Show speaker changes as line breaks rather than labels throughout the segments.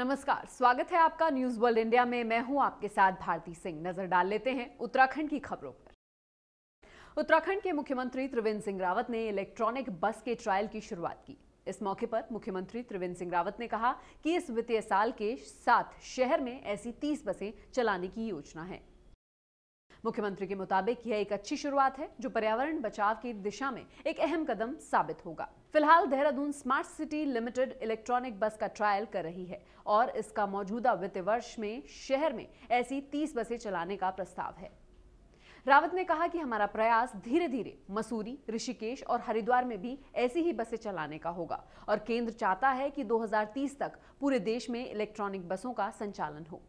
नमस्कार, स्वागत है आपका न्यूज वर्ल्ड इंडिया में। मैं हूं आपके साथ भारती सिंह। नजर डाल लेते हैं उत्तराखंड की खबरों पर। उत्तराखंड के मुख्यमंत्री त्रिवेंद्र सिंह रावत ने इलेक्ट्रॉनिक बस के ट्रायल की शुरुआत की। इस मौके पर मुख्यमंत्री त्रिवेंद्र सिंह रावत ने कहा कि इस वित्तीय साल के साथ शहर में ऐसी 30 बसें चलाने की योजना है। मुख्यमंत्री के मुताबिक यह एक अच्छी शुरुआत है जो पर्यावरण बचाव की दिशा में एक अहम कदम साबित होगा। फिलहाल Dehradun smart city limited electronic bus का ट्रायल कर रही है और इसका मौजूदा वित्तीय वर्ष में शहर में ऐसी 30 बसें चलाने का प्रस्ताव है। रावत ने कहा कि हमारा प्रयास धीरे धीरे मसूरी, ऋषिकेश और हरिद्वार में भी ऐसी ही बसें चलाने का होगा और केंद्र चाहता है कि 2030 तक पूरे देश में इलेक्ट्रॉनिक बसों का संचालन हो।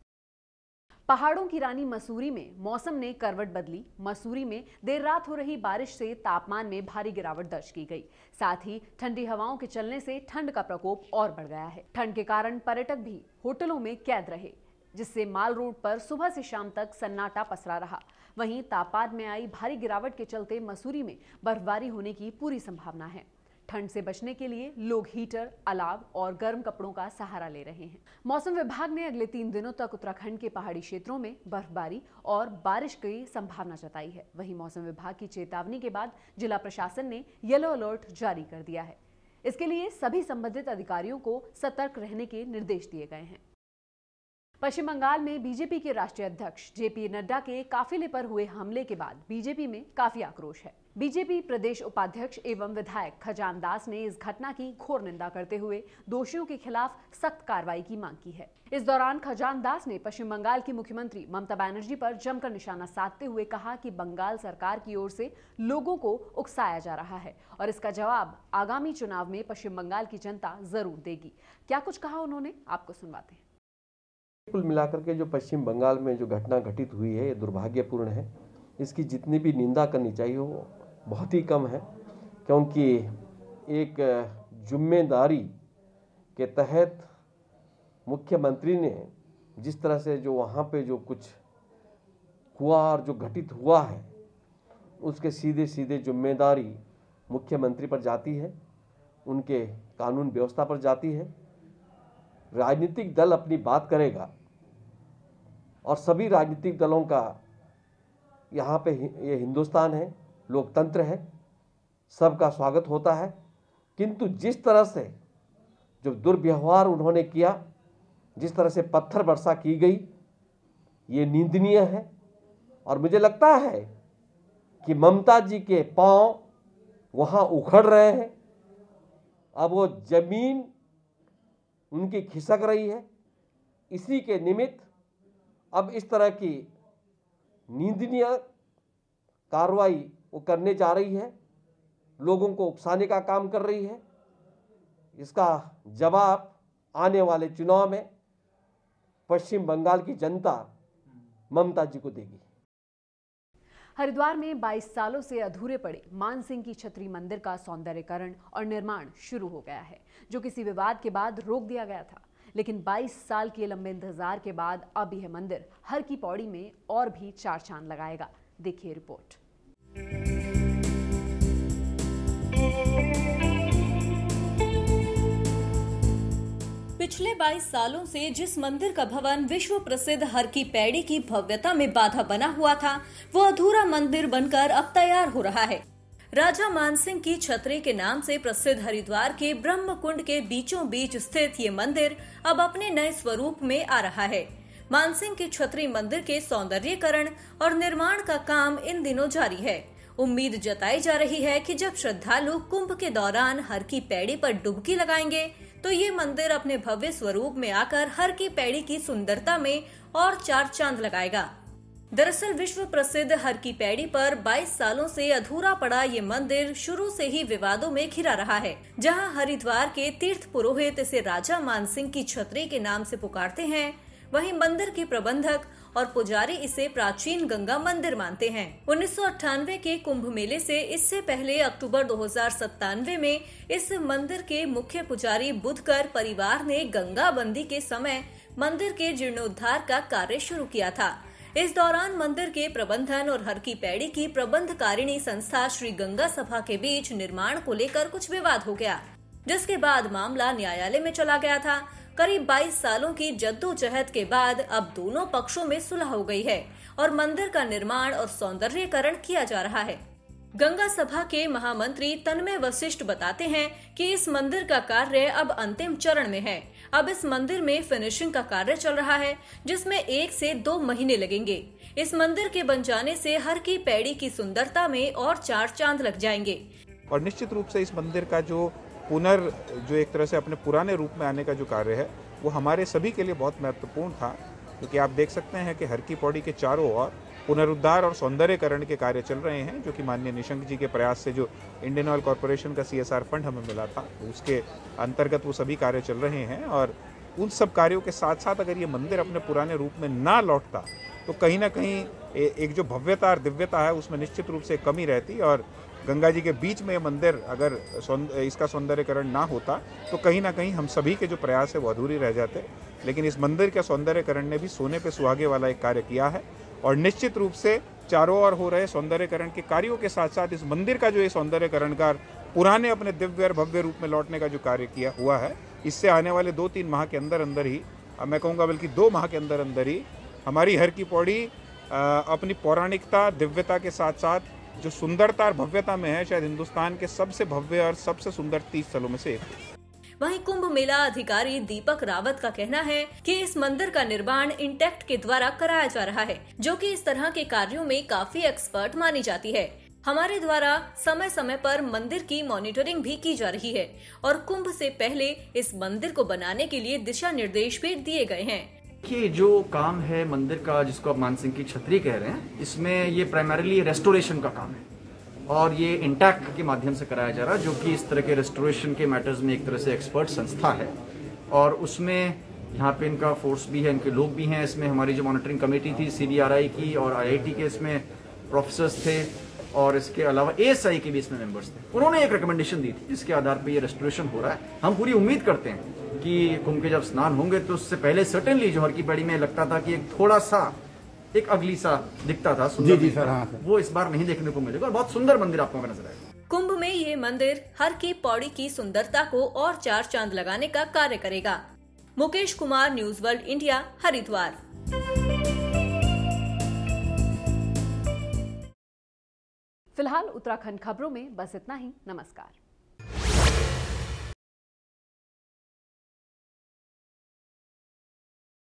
पहाड़ों की रानी मसूरी में मौसम ने करवट बदली। मसूरी में देर रात हो रही बारिश से तापमान में भारी गिरावट दर्ज की गई। साथ ही ठंडी हवाओं के चलने से ठंड का प्रकोप और बढ़ गया है। ठंड के कारण पर्यटक भी होटलों में कैद रहे, जिससे माल रोड पर सुबह से शाम तक सन्नाटा पसरा रहा। वहीं तापमान में आई भारी गिरावट के चलते मसूरी में बर्फबारी होने की पूरी संभावना है। ठंड से बचने के लिए लोग हीटर, अलाव और गर्म कपड़ों का सहारा ले रहे हैं। मौसम विभाग ने अगले 3 दिनों तक उत्तराखंड के पहाड़ी क्षेत्रों में बर्फबारी और बारिश की संभावना जताई है। वहीं मौसम विभाग की चेतावनी के बाद जिला प्रशासन ने येलो अलर्ट जारी कर दिया है। इसके लिए सभी संबंधित अधिकारियों को सतर्क रहने के निर्देश दिए गए हैं। पश्चिम बंगाल में बीजेपी के राष्ट्रीय अध्यक्ष जेपी नड्डा के काफिले पर हुए हमले के बाद बीजेपी में काफी आक्रोश है। बीजेपी प्रदेश उपाध्यक्ष एवं विधायक खजान दास ने इस घटना की घोर निंदा करते हुए दोषियों के खिलाफ सख्त कार्रवाई की मांग की है। इस दौरान खजान दास ने पश्चिम बंगाल की मुख्यमंत्री ममता बनर्जी पर जमकर निशाना साधते हुए कहा कि बंगाल सरकार की ओर से लोगों को उकसाया जा रहा है और इसका जवाब आगामी चुनाव में पश्चिम बंगाल की जनता जरूर देगी। क्या कुछ कहा उन्होंने, आपको सुनवाते हैं।
कुल मिलाकर के जो पश्चिम बंगाल में जो घटना घटित हुई है ये दुर्भाग्यपूर्ण है। इसकी जितनी भी निंदा करनी चाहिए वो बहुत ही कम है, क्योंकि एक जिम्मेदारी के तहत मुख्यमंत्री ने जिस तरह से जो वहाँ पे जो कुछ हुआ और जो घटित हुआ है उसके सीधे सीधे जिम्मेदारी मुख्यमंत्री पर जाती है, उनके कानून व्यवस्था पर जाती है। राजनीतिक दल अपनी बात करेगा और सभी राजनीतिक दलों का यहाँ पे ये हिंदुस्तान है, लोकतंत्र है, सबका स्वागत होता है। किंतु जिस तरह से जो दुर्व्यवहार उन्होंने किया, जिस तरह से पत्थर वर्षा की गई, ये निंदनीय है। और मुझे लगता है कि ममता जी के पांव वहाँ उखड़ रहे हैं, अब वो जमीन उनकी खिसक रही है। इसी के निमित्त अब इस तरह की निंदनीय कार्रवाई वो करने जा रही है, लोगों को उकसाने का काम कर रही है। इसका जवाब आने वाले चुनाव में पश्चिम बंगाल की जनता ममता जी को देगी।
हरिद्वार में 22 सालों से अधूरे पड़े मानसिंह की छतरी मंदिर का सौंदर्यीकरण और निर्माण शुरू हो गया है, जो किसी विवाद के बाद रोक दिया गया था। लेकिन 22 साल के लंबे इंतजार के बाद अब यह मंदिर हर की पौड़ी में और भी 4 चांद लगाएगा। देखिए रिपोर्ट।
पिछले 22 सालों से जिस मंदिर का भवन विश्व प्रसिद्ध हर की पैड़ी की भव्यता में बाधा बना हुआ था, वो अधूरा मंदिर बनकर अब तैयार हो रहा है। राजा मानसिंह की छतरी के नाम से प्रसिद्ध हरिद्वार के ब्रह्म कुंड के बीचों बीच स्थित ये मंदिर अब अपने नए स्वरूप में आ रहा है। मानसिंह की छतरी मंदिर के सौंदर्यीकरण और निर्माण का काम इन दिनों जारी है। उम्मीद जताई जा रही है कि जब श्रद्धालु कुंभ के दौरान हर की पैड़ी पर डुबकी लगाएंगे तो ये मंदिर अपने भव्य स्वरूप में आकर हर की पैड़ी की सुंदरता में और 4 चांद लगाएगा। दरअसल विश्व प्रसिद्ध हर की पैड़ी पर 22 सालों से अधूरा पड़ा ये मंदिर शुरू से ही विवादों में घिरा रहा है। जहां हरिद्वार के तीर्थ पुरोहित इसे राजा मानसिंह की छतरी के नाम से पुकारते हैं, वहीं मंदिर के प्रबंधक और पुजारी इसे प्राचीन गंगा मंदिर मानते हैं। 1998 के कुंभ मेले से इससे पहले अक्टूबर 2097 में इस मंदिर के मुख्य पुजारी बुधकर परिवार ने गंगा बंदी के समय मंदिर के जीर्णोद्धार का कार्य शुरू किया था। इस दौरान मंदिर के प्रबंधन और हर की पैड़ी की प्रबंधकारिणी संस्था श्री गंगा सभा के बीच निर्माण को लेकर कुछ विवाद हो गया, जिसके बाद मामला न्यायालय में चला गया था। करीब 22 सालों की जद्दोजहद के बाद अब दोनों पक्षों में सुलह हो गई है और मंदिर का निर्माण और सौंदर्यीकरण किया जा रहा है। गंगा सभा के महामंत्री तन्मय वशिष्ठ बताते हैं कि इस मंदिर का कार्य अब अंतिम चरण में है। अब इस मंदिर में फिनिशिंग का कार्य चल रहा है, जिसमें 1 से 2 महीने लगेंगे। इस मंदिर के बन जाने से हर की पैड़ी की सुंदरता में और 4 चांद लग जाएंगे।
और निश्चित रूप से इस मंदिर का जो एक तरह से अपने पुराने रूप में आने का जो कार्य है वो हमारे सभी के लिए बहुत महत्वपूर्ण था, क्योंकि आप देख सकते हैं कि हर की पौड़ी के चारों ओर पुनरुद्धार और सौंदर्यीकरण के कार्य चल रहे हैं, जो कि माननीय निशंक जी के प्रयास से जो इंडियन ऑयल कॉरपोरेशन का CSR फंड हमें मिला था उसके अंतर्गत वो सभी कार्य चल रहे हैं। और उन सब कार्यों के साथ साथ अगर ये मंदिर अपने पुराने रूप में ना लौटता तो कहीं ना कहीं एक जो भव्यता और दिव्यता है उसमें निश्चित रूप से कमी रहती, और गंगा जी के बीच में मंदिर अगर इसका सौंदर्यीकरण ना होता तो कहीं ना कहीं हम सभी के जो प्रयास है वो अधूरी रह जाते। लेकिन इस मंदिर के सौंदर्यीकरण ने भी सोने पे सुहागे वाला एक कार्य किया है, और निश्चित रूप से चारों ओर हो रहे सौंदर्यीकरण के कार्यों के साथ साथ इस मंदिर का जो ये सौंदर्यीकरण का पुराने अपने दिव्य और भव्य रूप में लौटने का जो कार्य किया हुआ है, इससे आने वाले 2-3 माह के अंदर ही, मैं कहूँगा बल्कि 2 माह के अंदर ही हमारी हर की पौड़ी अपनी पौराणिकता दिव्यता के साथ साथ जो सुंदरता और भव्यता में है, शायद हिंदुस्तान के सबसे भव्य और सबसे सुंदर 30 स्थलों में से एक है।
वहीं कुंभ मेला अधिकारी दीपक रावत का कहना है कि इस मंदिर का निर्माण इंटेक्ट के द्वारा कराया जा रहा है, जो कि इस तरह के कार्यों में काफी एक्सपर्ट मानी जाती है। हमारे द्वारा समय समय पर मंदिर की मॉनिटरिंग भी की जा रही है और कुंभ से पहले इस मंदिर को बनाने के लिए दिशा निर्देश भी दिए गए हैं।
कि जो काम है मंदिर का, जिसको आप मानसिंह की छतरी कह रहे हैं, इसमें ये प्राइमरीली रेस्टोरेशन का काम है और ये इंटैक्ट के माध्यम से कराया जा रहा है, जो कि इस तरह के रेस्टोरेशन के मैटर्स में एक तरह से एक्सपर्ट संस्था है। और उसमें यहाँ पे इनका फोर्स भी है, इनके लोग भी हैं। इसमें हमारी जो मॉनिटरिंग कमेटी थी CBRI की और IIT के इसमें प्रोफेसर्स थे, और इसके अलावा ASI के भी इसमें मेंबर्स थे। उन्होंने एक रिकमेंडेशन दी थी जिसके आधार पर ये रेस्टोरेशन हो रहा है। हम पूरी उम्मीद करते हैं कि कुंभ के जब स्नान होंगे तो उससे पहले सर्टेनली जो हर की पैड़ी में लगता था कि एक थोड़ा सा एक अगली सा दिखता था सुंदर, जी सर, हाँ, वो इस बार नहीं देखने को मिलेगा और बहुत सुंदर मंदिर आपको नजर आएगा।
कुंभ में ये मंदिर हर की पौड़ी की सुंदरता को और 4 चांद लगाने का कार्य करेगा। Mukesh Kumar, News World India, Haridwar.
फिलहाल उत्तराखंड खबरों में बस इतना ही। नमस्कार।